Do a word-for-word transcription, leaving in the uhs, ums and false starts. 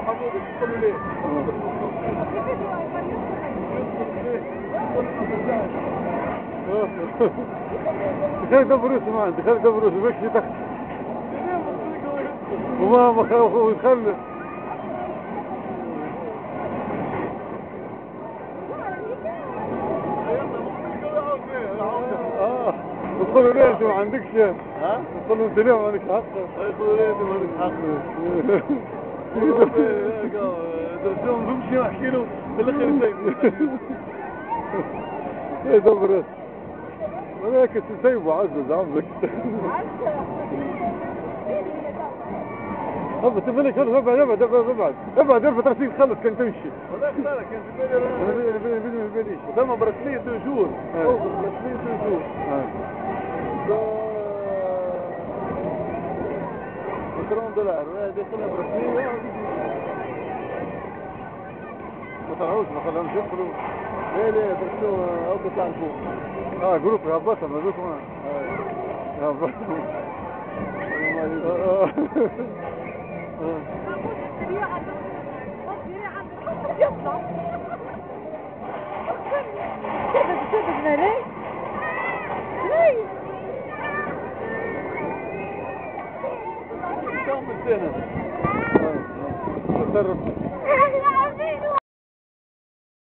حمود تقول ليه؟ دخل دبروس معنا دخل دبروس مشي تحت وما ما خافوا يدخل اه يقولوا ليه انت ما عندكش ها؟ يقولوا انت ليه ما عندكش حق يقولوا ليه انت ما عندكش حق درسهم بمشي واحكي له في الاخر يسيبوا ايه دبروس ولكن تسيبوا عزز عمرك ابى تفلك ابعد ابعد ابعد ابعد ابعد ابعد ترى تخلص كان تمشي هذاك صار كان في بالي انا بيني بيني بيني ثم برسميه دو جور اوه برسميه دو جور عشرين دولار هذه كلها برسميه ما طلعوش ما خلاهمش يدخلوا ليه ليه برسموا او بيطلع لفوق اه جروب هبطهم هذوك ما هبطهم كم سنة؟ تصرف